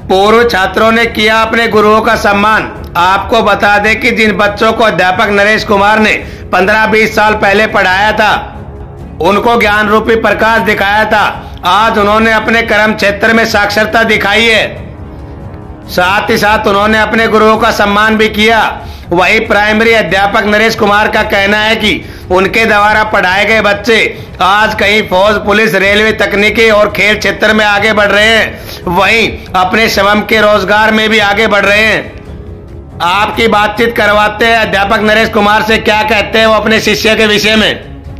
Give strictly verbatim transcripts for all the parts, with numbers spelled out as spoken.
पूर्व छात्रों ने किया अपने गुरुओं का सम्मान। आपको बता दें कि जिन बच्चों को अध्यापक नरेश कुमार ने पंद्रह बीस साल पहले पढ़ाया था, उनको ज्ञान रूपी प्रकाश दिखाया था, आज उन्होंने अपने कर्म क्षेत्र में साक्षरता दिखाई है। साथ ही साथ उन्होंने अपने गुरुओं का सम्मान भी किया। वही प्राइमरी अध्यापक नरेश कुमार का कहना है कि उनके द्वारा पढ़ाए गए बच्चे आज कहीं फौज, पुलिस, रेलवे, तकनीकी और खेल क्षेत्र में आगे बढ़ रहे हैं, वहीं अपने स्वयं के रोजगार में भी आगे बढ़ रहे हैं। आपकी बातचीत करवाते हैं अध्यापक नरेश कुमार से, क्या कहते हैं वो अपने शिष्य के विषय में।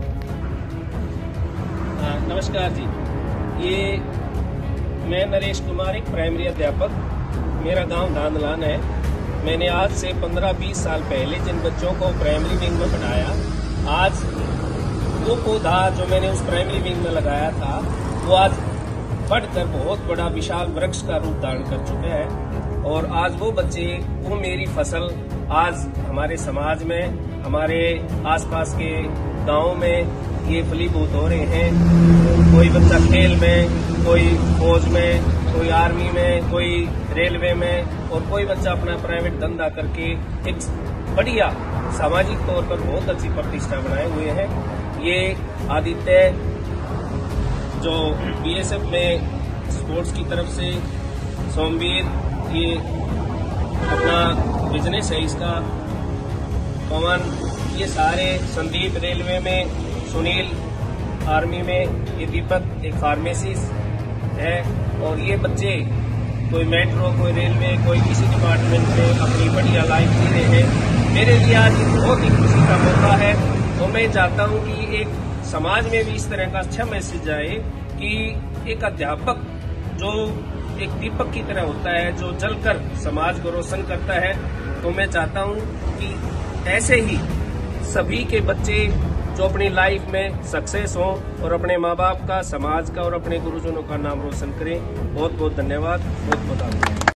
नमस्कार जी, ये मैं नरेश कुमार, एक प्राइमरी अध्यापक, मेरा गांव धांधलान है। मैंने आज से पंद्रह बीस साल पहले जिन बच्चों को प्राइमरी विंग में पढ़ाया, आज वो पौधा जो मैंने उस प्राइमरी विंग में लगाया था वो आज बढ़कर बहुत बड़ा विशाल वृक्ष का रूप धारण कर चुका है। और आज वो बच्चे, वो मेरी फसल आज हमारे समाज में, हमारे आसपास के गांव में ये फलीभूत हो रहे हैं। कोई बच्चा खेल में, कोई फौज में, कोई आर्मी में, कोई रेलवे में, और कोई बच्चा अपना प्राइवेट धंधा करके एक बढ़िया सामाजिक तौर पर बहुत अच्छी प्रतिष्ठा बनाए हुए हैं। ये आदित्य जो बीएसएफ में स्पोर्ट्स की तरफ से, सोमवीर ये अपना बिजनेस है इसका, पवन, ये सारे, संदीप रेलवे में, सुनील आर्मी में, ये दीपक एक फार्मेसिस्ट है। और ये बच्चे कोई मेट्रो, कोई रेलवे, कोई किसी डिपार्टमेंट में अपनी बढ़िया लाइफ जी रहे हैं। मेरे लिए आज बहुत ही खुशी का मौका है। तो मैं चाहता हूँ कि एक समाज में भी इस तरह का अच्छा मैसेज जाए कि एक अध्यापक जो एक दीपक की तरह होता है, जो जलकर समाज को रोशन करता है। तो मैं चाहता हूँ कि ऐसे ही सभी के बच्चे जो अपनी लाइफ में सक्सेस हों और अपने माँ बाप का, समाज का और अपने गुरुजनों का नाम रोशन करें। बहुत बहुत धन्यवाद, बहुत बहुत आभार।